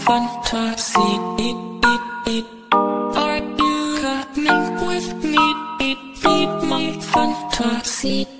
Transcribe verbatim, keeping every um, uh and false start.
fantasy. Are you coming with me? Feed my fantasy.